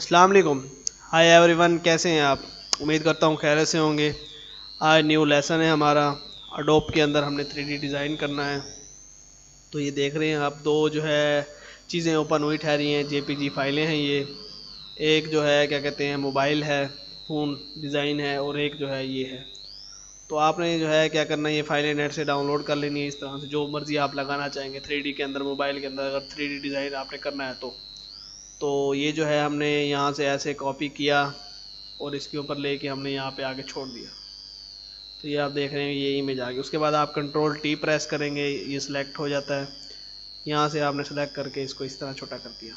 अस्सलाम वालेकुम। Hi everyone, कैसे हैं आप? उम्मीद करता हूँ खैरियत से होंगे। आज न्यू लेसन है हमारा। अडोब के अंदर हमने 3D डिज़ाइन करना है। तो ये देख रहे हैं आप, दो जो है चीज़ें ओपन हुई ठहरी हैं, JPG फाइलें हैं ये। एक जो है क्या कहते हैं मोबाइल है, फ़ोन डिज़ाइन है, और एक जो है ये है। तो आपने जो है क्या करना है, ये फाइलें नेट से डाउनलोड कर लेनी है। इस तरह से जो मर्ज़ी आप लगाना चाहेंगे 3D के अंदर, मोबाइल के अंदर अगर 3D डिज़ाइन आपने करना है तो ये जो है हमने यहाँ से ऐसे कॉपी किया और इसके ऊपर लेके हमने यहाँ पे आगे छोड़ दिया। तो ये आप देख रहे हैं, ये इमेज आ गई। उसके बाद आप Ctrl+T प्रेस करेंगे, ये सिलेक्ट हो जाता है। यहाँ से आपने सेलेक्ट करके इसको इस तरह छोटा कर दिया।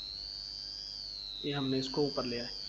ये हमने इसको ऊपर ले आए।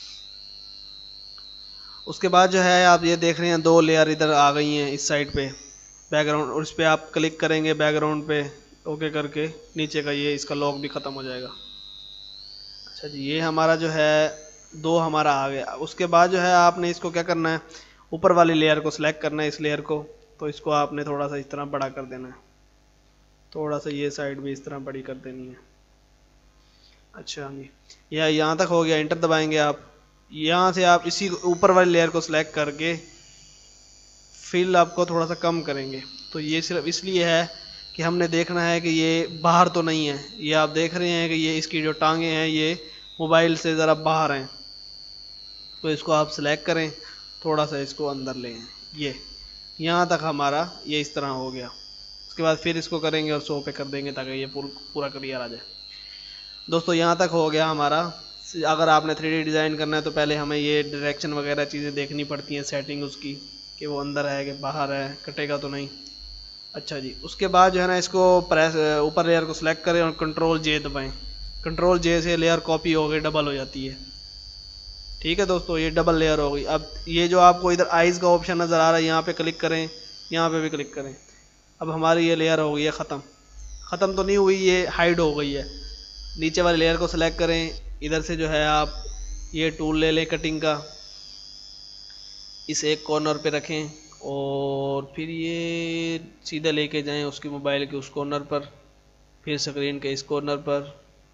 उसके बाद जो है आप ये देख रहे हैं, दो लेयर इधर आ गई हैं इस साइड पे बैकग्राउंड, और इस पर आप क्लिक करेंगे बैकग्राउंड पे, ओके करके नीचे का ये इसका लॉक भी ख़त्म हो जाएगा। अच्छा जी, ये हमारा जो है दो हमारा आ गया। उसके बाद जो है आपने इसको क्या करना है, ऊपर वाली लेयर को सिलेक्ट करना है, इस लेयर को। तो इसको आपने थोड़ा सा इस तरह बड़ा कर देना है, थोड़ा सा ये साइड भी इस तरह बड़ी कर देनी है। अच्छा जी, यह यहाँ तक हो गया। इंटर दबाएंगे आप। यहाँ से आप इसी ऊपर वाली लेयर को सिलेक्ट करके फिल आपको थोड़ा सा कम करेंगे। तो ये सिर्फ इसलिए है कि हमने देखना है कि ये बाहर तो नहीं है। ये आप देख रहे हैं कि ये इसकी जो टांगे हैं ये मोबाइल से ज़रा बाहर हैं। तो इसको आप सिलेक्ट करें, थोड़ा सा इसको अंदर ले आएं। ये यहाँ तक हमारा ये इस तरह हो गया। उसके बाद फिर इसको करेंगे और 100 पे कर देंगे ताकि ये पूरा क्लियर आ जाए। दोस्तों यहाँ तक हो गया हमारा। अगर आपने 3D डिज़ाइन करना है तो पहले हमें ये डायरेक्शन वगैरह चीज़ें देखनी पड़ती हैं, सेटिंग उसकी कि वो अंदर है कि बाहर है, कटेगा तो नहीं। अच्छा जी, उसके बाद जो है ना, इसको प्रेस ऊपर लेयर को सिलेक्ट करें और Ctrl+J दबाएं। Ctrl+J से लेयर कॉपी हो गई, डबल हो जाती है। ठीक है दोस्तों, ये डबल लेयर हो गई। अब ये जो आपको इधर आइज़ का ऑप्शन नज़र आ रहा है, यहाँ पे क्लिक करें, यहाँ पे भी क्लिक करें। अब हमारी ये लेयर हो गई है ख़त्म। ख़त्म तो नहीं हुई, ये हाइड हो गई है। नीचे वाली लेयर को सिलेक्ट करें, इधर से जो है आप ये टूल ले लें कटिंग का, इस एक कॉर्नर पे रखें और फिर ये सीधा लेके जाएं उसकी मोबाइल के उस कॉर्नर पर, फिर स्क्रीन के इस कॉर्नर पर।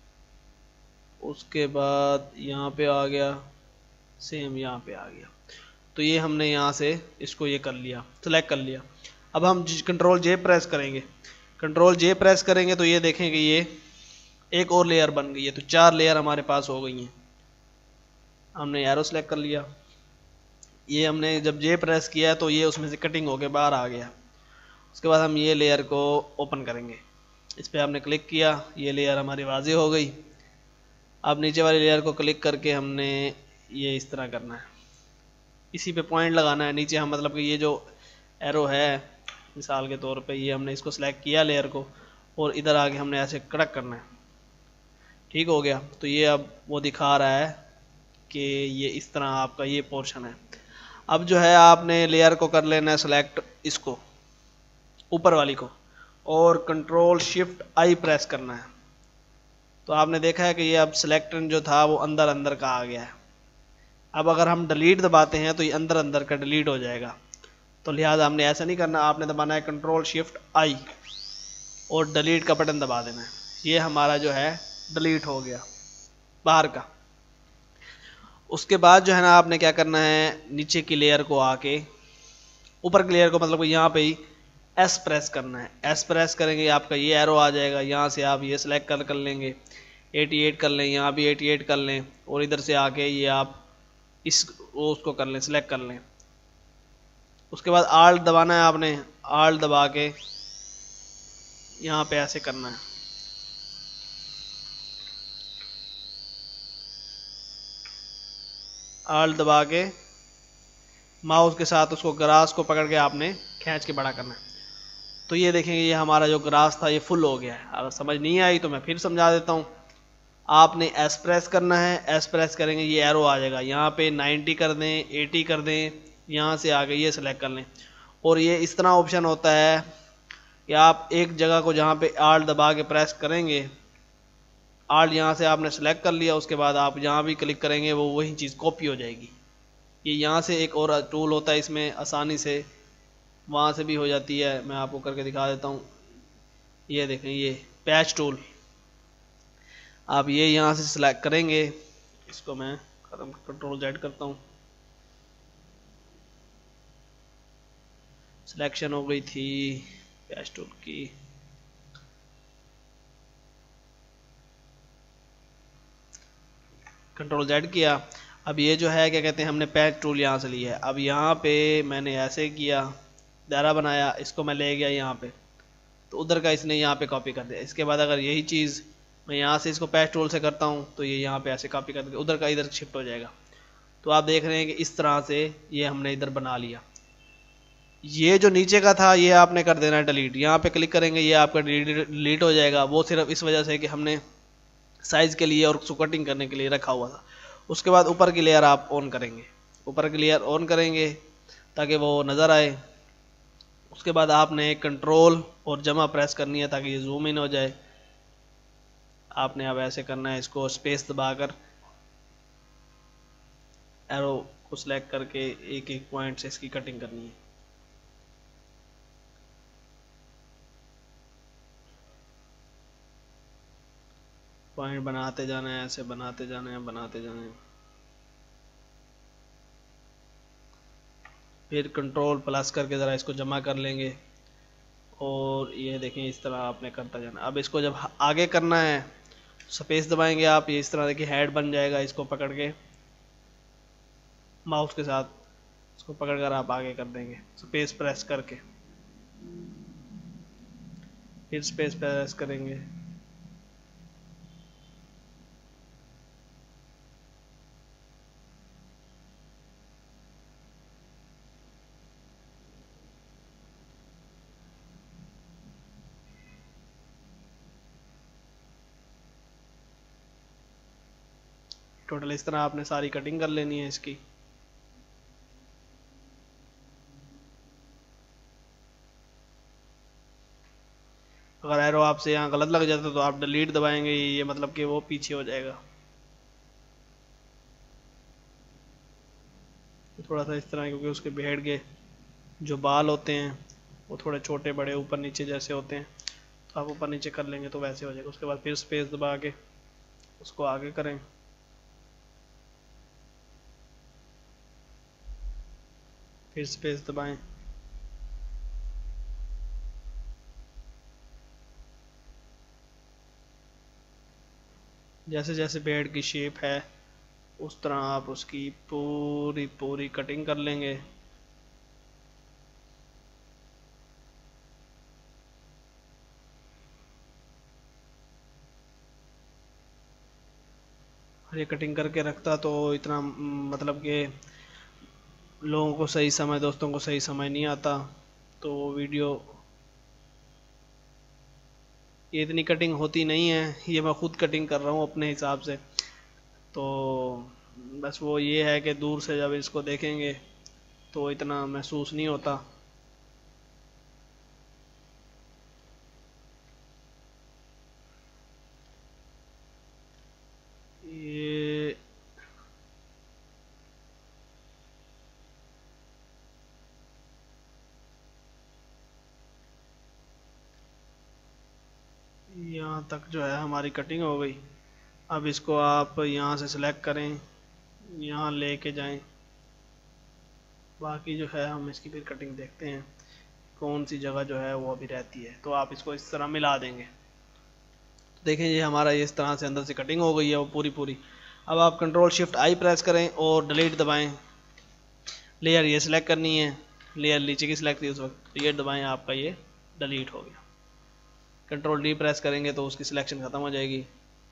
उसके बाद यहाँ पे आ गया, सेम यहाँ पे आ गया। तो ये हमने यहाँ से इसको ये कर लिया, सेलेक्ट कर लिया। अब हम Ctrl+J प्रेस करेंगे। Ctrl+J प्रेस करेंगे तो ये देखें कि ये एक और लेयर बन गई है। तो 4 लेयर हमारे पास हो गई हैं। हमने एरो सेलेक्ट कर लिया। ये हमने जब J प्रेस किया तो ये उसमें से कटिंग होके बाहर आ गया। उसके बाद हम ये लेयर को ओपन करेंगे। इस पर आपने क्लिक किया, ये लेयर हमारी वाज़ेह हो गई। अब नीचे वाली लेयर को क्लिक करके हमने ये इस तरह करना है, इसी पे पॉइंट लगाना है नीचे। हम मतलब कि ये जो एरो है मिसाल के तौर पे, ये हमने इसको सिलेक्ट किया लेयर को, और इधर आके हमने ऐसे कड़क करना है। ठीक हो गया। तो ये अब वो दिखा रहा है कि ये इस तरह आपका ये पोर्शन है। अब जो है आपने लेयर को कर लेना है सेलेक्ट, इसको ऊपर वाली को, और Ctrl+Shift+I प्रेस करना है। तो आपने देखा है कि ये अब सेलेक्ट जो था वो अंदर अंदर का आ गया है। अब अगर हम डिलीट दबाते हैं तो ये अंदर अंदर का डिलीट हो जाएगा। तो लिहाजा हमने ऐसा नहीं करना, आपने दबाना है Ctrl+Shift+I और डिलीट का बटन दबा देना है। ये हमारा जो है डिलीट हो गया बाहर का। उसके बाद जो है ना, आपने क्या करना है, नीचे की लेयर को आके ऊपर की लेयर को मतलब यहाँ पे ही S प्रेस करना है। S प्रेस करेंगे, आपका ये एरो आ जाएगा। यहाँ से आप ये सिलेक्ट कर लेंगे, 88 कर लें, यहाँ भी 88 कर लें, और इधर से आके ये आप उसको कर लें, सिलेक्ट कर लें। उसके बाद Alt दबाना है आपने, Alt दबा के यहाँ पे ऐसे करना है। Alt दबा के माउस के साथ उसको ग्रास को पकड़ के आपने खींच के बड़ा करना है। तो ये देखेंगे, ये हमारा जो ग्रास था ये फुल हो गया है। अगर समझ नहीं आई तो मैं फिर समझा देता हूँ। आपने S प्रेस करना है, S प्रेस करेंगे, ये एरो आ जाएगा। यहाँ पे 90 कर दें, 80 कर दें, यहाँ से आगे ये सिलेक्ट कर लें। और ये इस तरह ऑप्शन होता है कि आप एक जगह को जहाँ पे Alt दबा के प्रेस करेंगे, Alt यहाँ से आपने सेलेक्ट कर लिया, उसके बाद आप जहाँ भी क्लिक करेंगे वो वही चीज़ कॉपी हो जाएगी। ये यहाँ से एक और टूल होता है, इसमें आसानी से वहाँ से भी हो जाती है। मैं आपको करके दिखा देता हूँ। ये देखें, ये पैच टूल, आप ये यहाँ से सिलेक्ट करेंगे इसको मैं खत्म, कंट्रोल जेड करता हूँ, सिलेक्शन हो गई थी पैच टूल की, कंट्रोल जेड किया। अब ये जो है क्या कहते हैं, हमने पैच टूल यहाँ से लिया है। अब यहाँ पे मैंने ऐसे किया, दायरा बनाया, इसको मैं ले गया यहाँ पे, तो उधर का इसने यहाँ पे कॉपी कर दिया। इसके बाद अगर यही चीज़ मैं यहाँ से इसको पैच टूल से करता हूँ तो ये यहाँ पे ऐसे कॉपी कर दिया, उधर का इधर शिफ्ट हो जाएगा। तो आप देख रहे हैं कि इस तरह से ये हमने इधर बना लिया। ये जो नीचे का था ये आपने कर देना है डिलीट, यहाँ पे क्लिक करेंगे ये आपका डिलीट हो जाएगा। वो सिर्फ इस वजह से कि हमने साइज के लिए और उसको कटिंग करने के लिए रखा हुआ था। उसके बाद ऊपर की लेयर आप ऑन करेंगे, ऊपर की लेयर ऑन करेंगे ताकि वो नज़र आए। उसके बाद आपने कंट्रोल और जमा प्रेस करनी है ताकि ये जूम इन हो जाए। आपने अब ऐसे करना है, इसको स्पेस दबाकर एरो को सिलेक्ट करके एक एक पॉइंट से इसकी कटिंग करनी है। पॉइंट बनाते जाना है, ऐसे बनाते जाना है, बनाते जाना है। फिर कंट्रोल प्लस करके ज़रा इसको जमा कर लेंगे और ये देखें इस तरह आपने करता जाना। अब इसको जब आगे करना है स्पेस दबाएंगे आप, ये इस तरह देखिए हेड बन जाएगा। इसको पकड़ के माउस के साथ इसको पकड़कर आप आगे कर देंगे, स्पेस प्रेस करके, फिर स्पेस प्रेस करेंगे। टोटल इस तरह आपने सारी कटिंग कर लेनी है इसकी। अगर एरो आपसे यहाँ गलत लग जाता तो आप डिलीट दबाएंगे, ये मतलब कि वो पीछे हो जाएगा। थोड़ा सा इस तरह, क्योंकि उसके भेड़ के जो बाल होते हैं वो थोड़े छोटे बड़े ऊपर नीचे जैसे होते हैं, तो आप ऊपर नीचे कर लेंगे तो वैसे हो जाएगा। उसके बाद फिर स्पेस दबा के उसको आगे करें, फिर स्पेस दबाएं। जैसे जैसे बेड की शेप है उस तरह आप उसकी पूरी पूरी कटिंग कर लेंगे। और ये कटिंग करके रखता तो इतना मतलब कि लोगों को सही समय, दोस्तों को सही समय नहीं आता, तो वो वीडियो ये इतनी कटिंग होती नहीं है। ये मैं खुद कटिंग कर रहा हूँ अपने हिसाब से, तो बस वो ये है कि दूर से जब इसको देखेंगे तो इतना महसूस नहीं होता। ये यहाँ तक जो है हमारी कटिंग हो गई। अब इसको आप यहाँ से सिलेक्ट करें, यहाँ लेके जाएं। बाकी जो है हम इसकी फिर कटिंग देखते हैं कौन सी जगह जो है वो अभी रहती है। तो आप इसको इस तरह मिला देंगे, तो देखें ये हमारा ये इस तरह से अंदर से कटिंग हो गई है वो पूरी पूरी। अब आप कंट्रोल शिफ्ट आई प्रेस करें और डिलीट दबाएं। लेयर ये सिलेक्ट करनी है, लेयर नीचे की सिलेक्ट थी उस वक्त, तो ये दबाएं, आपका ये डिलीट हो गया। कंट्रोल डी प्रेस करेंगे तो उसकी सिलेक्शन ख़त्म हो जाएगी।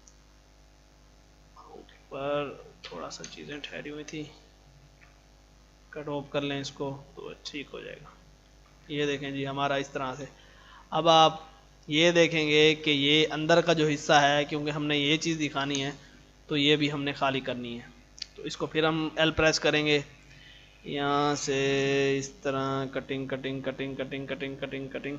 पर थोड़ा सा चीज़ें ठहरी हुई थी, कट ऑफ कर लें इसको तो ठीक हो जाएगा। ये देखें जी हमारा इस तरह से। अब आप ये देखेंगे कि ये अंदर का जो हिस्सा है, क्योंकि हमने ये चीज़ दिखानी है तो ये भी हमने खाली करनी है। तो इसको फिर हम एल प्रेस करेंगे, यहाँ से इस तरह cutting cutting cutting cutting cutting cutting cutting.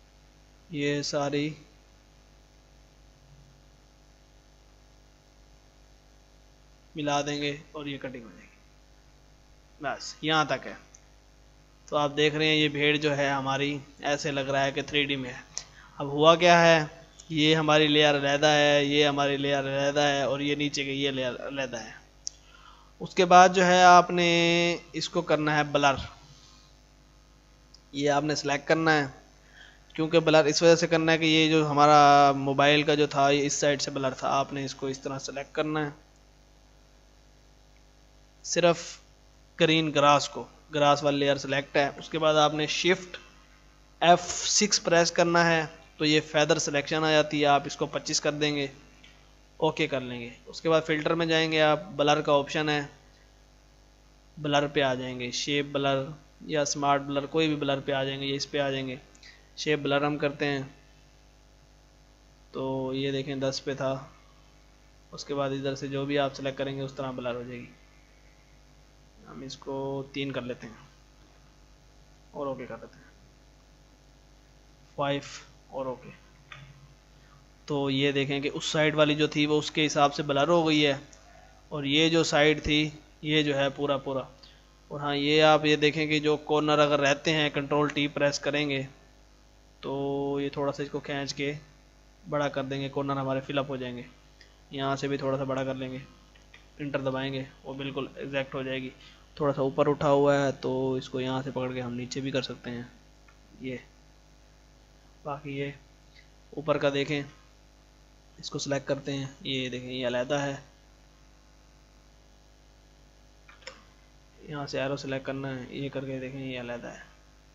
ये सारी मिला देंगे और ये कटिंग हो जाएगी। बस यहाँ तक है। तो आप देख रहे हैं ये भेड़ जो है हमारी ऐसे लग रहा है कि 3D में है। अब हुआ क्या है, ये हमारी लेयर अलहदा है, ये हमारी लेयर अलहदा है और ये नीचे की ये लेयर अलहदा है। उसके बाद जो है आपने इसको करना है ब्लर। ये आपने सेलेक्ट करना है, क्योंकि ब्लर इस वजह से करना है कि ये जो हमारा मोबाइल का जो था ये इस साइड से ब्लर था। आपने इसको इस तरह सेलेक्ट करना है, सिर्फ ग्रीन ग्रास वाली लेयर सेलेक्ट है। उसके बाद आपने शिफ्ट F6 प्रेस करना है, तो ये फेदर सिलेक्शन आ जाती है। आप इसको 25 कर देंगे, ओके कर लेंगे। उसके बाद फिल्टर में जाएंगे आप, ब्लर का ऑप्शन है, ब्लर पे आ जाएंगे, शेप ब्लर या स्मार्ट ब्लर, कोई भी ब्लर पे आ जाएंगे, ये इस पे आ जाएंगे। शेप ब्लर हम करते हैं, तो ये देखें 10 पे था। उसके बाद इधर से जो भी आप सेलेक्ट करेंगे उस तरह ब्लर हो जाएगी। हम इसको 3 कर लेते हैं और ओके कर लेते हैं, 5 और ओके। तो ये देखें कि उस साइड वाली जो थी वो उसके हिसाब से ब्लर हो गई है, और ये जो साइड थी ये जो है पूरा पूरा। और हाँ, ये आप ये देखें कि जो कॉर्नर अगर रहते हैं Ctrl+T प्रेस करेंगे तो ये थोड़ा सा इसको खींच के बड़ा कर देंगे, कॉर्नर हमारे फिलअप हो जाएंगे। यहाँ से भी थोड़ा सा बड़ा कर लेंगे, इंटर दबाएंगे, वो बिल्कुल एग्जैक्ट हो जाएगी। थोड़ा सा ऊपर उठा हुआ है तो इसको यहाँ से पकड़ के हम नीचे भी कर सकते हैं। ये बाकी ये ऊपर का देखें, इसको सिलेक्ट करते हैं, ये देखें ये अलहदा है। यहाँ से एरो सेलेक्ट करना है, ये करके देखें ये अलहदा है,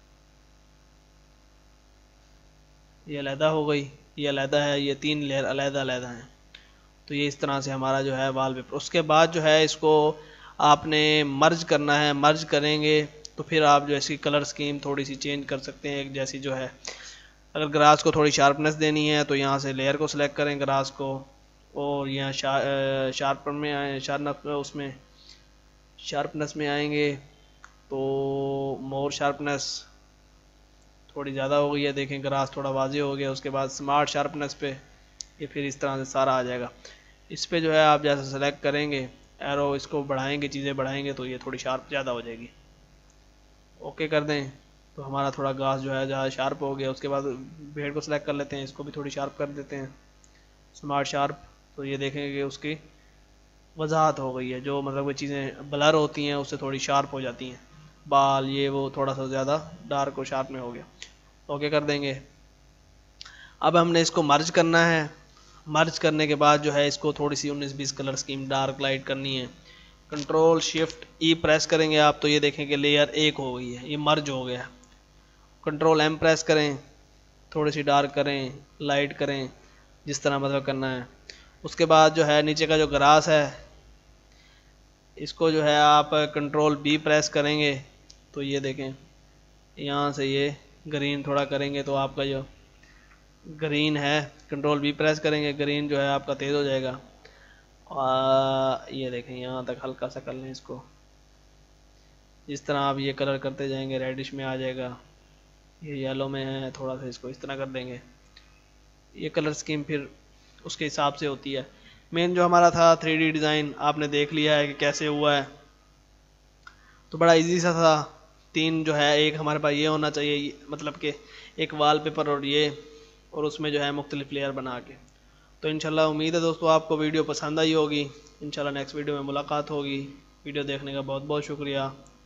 ये अलहदा हो गई, ये अलहदा है, ये 3 लेयर अलहदा अलहदा हैं। तो ये इस तरह से हमारा जो है वॉलपेपर। उसके बाद जो है इसको आपने मर्ज करना है। मर्ज करेंगे तो फिर आप जो इसकी कलर स्कीम थोड़ी सी चेंज कर सकते हैं, एक जैसी जो है। अगर ग्रास को थोड़ी शार्पनेस देनी है तो यहाँ से लेयर को सिलेक्ट करें, ग्रास को, और यहाँ शार्पर में आए, उसमें शार्पनेस में आएंगे तो मोर शार्पनेस थोड़ी ज़्यादा हो गई है, देखें ग्रास थोड़ा वाज़ेह हो गया। उसके बाद स्मार्ट शार्पनेस पे ये फिर इस तरह से सारा आ जाएगा। इस पे जो है आप जैसे सेलेक्ट करेंगे एरो, इसको बढ़ाएंगे, चीज़ें बढ़ाएंगे तो ये थोड़ी शार्प ज़्यादा हो जाएगी। ओके कर दें तो हमारा थोड़ा ग्रास जो है ज़्यादा शार्प हो गया। उसके बाद भेड़ को सिलेक्ट कर लेते हैं, इसको भी थोड़ी शार्प कर देते हैं, स्मार्ट शार्प। तो ये देखेंगे कि उसकी वजाहत हो गई है, जो मतलब वो चीज़ें ब्लर होती हैं उससे थोड़ी शार्प हो जाती हैं, बाल ये वो थोड़ा सा ज़्यादा डार्क और शार्प में हो गया। ओके कर देंगे। अब हमने इसको मर्ज करना है। मर्ज करने के बाद जो है इसको थोड़ी सी 19-20 कलर स्कीम डार्क लाइट करनी है। Ctrl+Shift+E प्रेस करेंगे आप तो ये देखें कि लेयर 1 हो गई है, ये मर्ज हो गया। Ctrl+M प्रेस करें, थोड़ी सी डार्क करें, लाइट करें, जिस तरह मतलब करना है। उसके बाद जो है नीचे का जो ग्रास है इसको जो है आप Ctrl+B प्रेस करेंगे तो ये देखें यहाँ से ये ग्रीन थोड़ा करेंगे तो आपका जो ग्रीन है, Ctrl+B प्रेस करेंगे, ग्रीन जो है आपका तेज़ हो जाएगा। ये देखें यहाँ तक हल्का सा कर लें इसको, इस तरह आप ये कलर करते जाएंगे, रेडिश में आ जाएगा। ये येलो में है, थोड़ा सा इसको इस तरह कर देंगे। ये कलर स्कीम फिर उसके हिसाब से होती है। मेन जो हमारा था 3D डिज़ाइन आपने देख लिया है कि कैसे हुआ है, तो बड़ा इजी सा था। 3 जो है, एक हमारे पास ये होना चाहिए, मतलब कि एक वॉलपेपर और ये, और उसमें जो है मुख्तलिफ लेयर बना के। तो इंशाल्लाह उम्मीद है दोस्तों आपको वीडियो पसंद आई होगी। इंशाल्लाह नेक्स्ट वीडियो में मुलाकात होगी। वीडियो देखने का बहुत बहुत शुक्रिया।